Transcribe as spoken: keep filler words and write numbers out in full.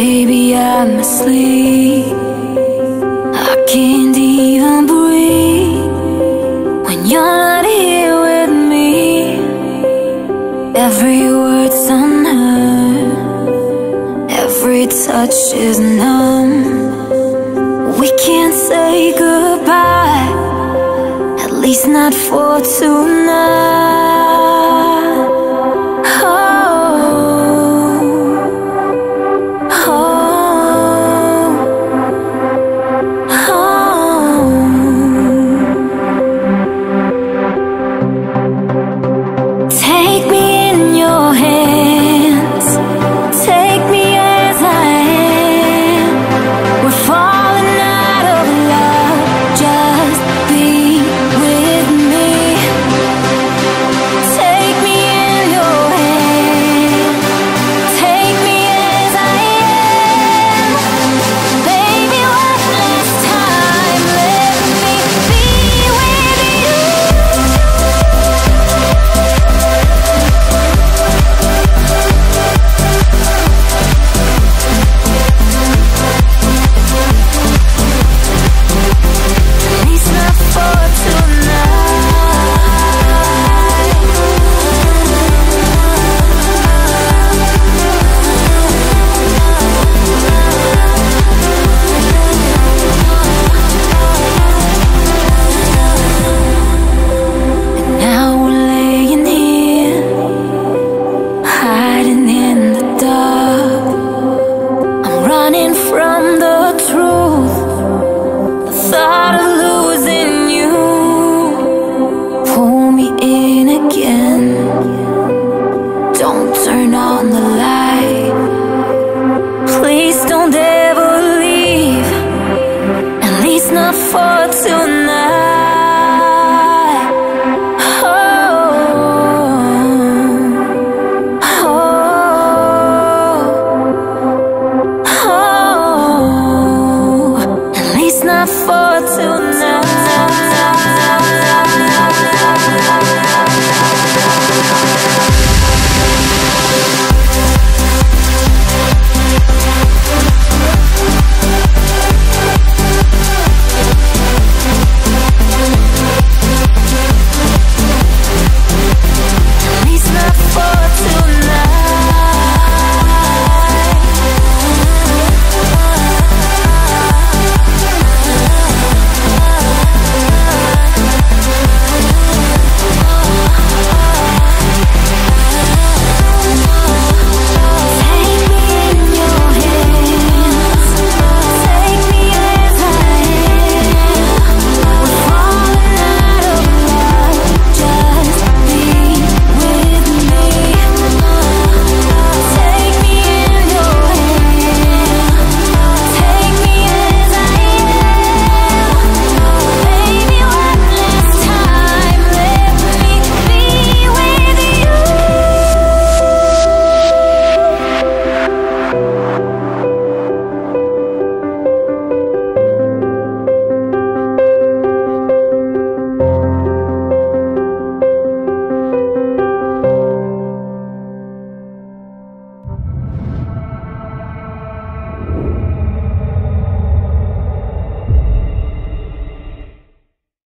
Baby, I'm asleep. I can't even breathe when you're not here with me. Every word's unheard, every touch is numb. We can't say goodbye, at least not for tonight. Don't turn on the light. Please don't ever leave, at least not for tonight. Oh, oh, oh, at least not for tonight.